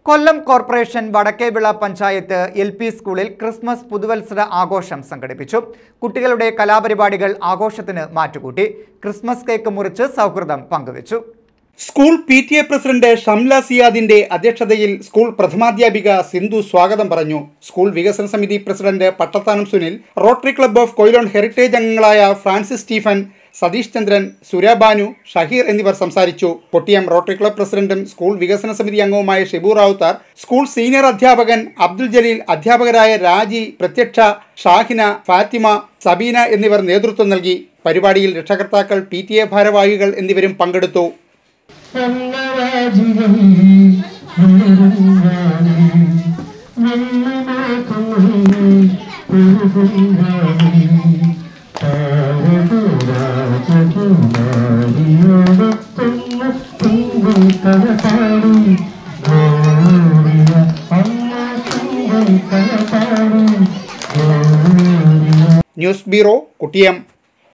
കൊല്ലം corporation Vadakkevila panchayat LP സ്കൂളിൽ Christmas പുതുവത്സര ആഘോഷം സംഘടിപ്പിച്ചു. കുട്ടികളുടെ കലാപരിപാടികൾ ആഘോഷത്തിന് മാറ്റുകൂട്ടി. ക്രിസ്മസ് കേക്ക് മുറിച്ച് സൗഹൃദം പങ്കുവച്ചു. സ്കൂൾ PTA പ്രസിഡന്റ് ഷംല സിയാദിന്റെ അധ്യക്ഷതയിൽ സ്കൂൾ പ്രഥമാധ്യാപിക സിന്ധു സ്വാഗതം പറഞ്ഞു. സ്കൂൾ വികസന സമിതി president Pattathanam Sunil, Rotary club of Quilon heritage അംഗങ്ങളായ ഫ്രാൻസിസ് സ്റ്റീഫൻ, സതീഷ് ചന്ദ്രൻ, സുരാബാനു, ഷഹീർ എന്നിവർ സംസാരിച്ചു. കൊട്ടിയം റോട്ടറി ക്ലബ്ബ് പ്രസിഡന്റും സ്കൂൾ വികസന സമിതി അംഗവുമായ ഷിബു റാവുത്താർ, സ്കൂൾ സീനിയർ അധ്യാപകൻ അബ്ദുൽ ജലീൽ, അധ്യാപകരായ രാജി, പ്രത്യക്ഷ, ഷാഹിന, ഫാത്തിമ, സബീന എന്നിവർ നേതൃത്വം നൽകി. പരിപാടിയിൽ രക്ഷകർത്താക്കൾ, PTA ഭാരവാഹികൾ എന്നിവരും പങ്കെടുത്തു. News bureau, കുട്ടിയം.